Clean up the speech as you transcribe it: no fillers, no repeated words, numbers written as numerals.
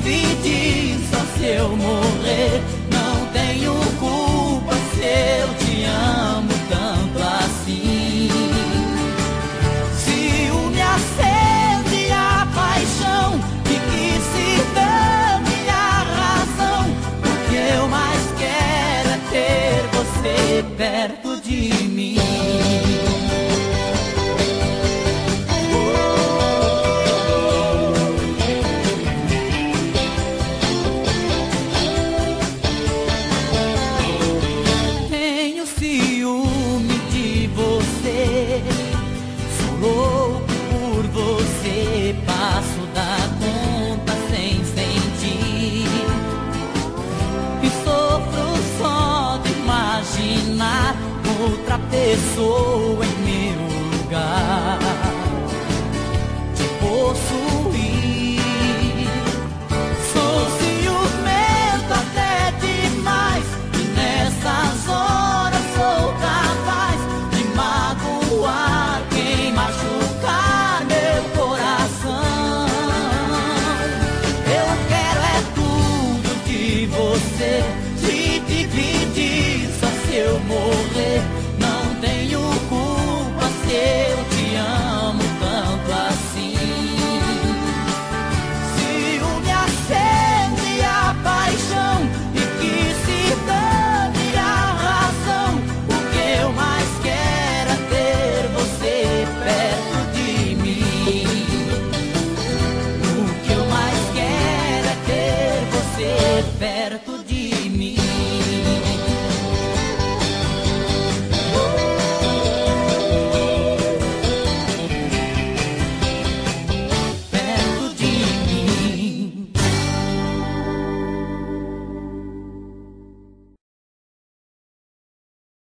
dividir. Só se eu morrer, não tenho culpa se eu te amo tanto assim. Ciúme acende a paixão e que se dane a razão. O que eu mais quero é ter você perto de mim. Passo da conta sem sentir e sofro só de imaginar outra pessoa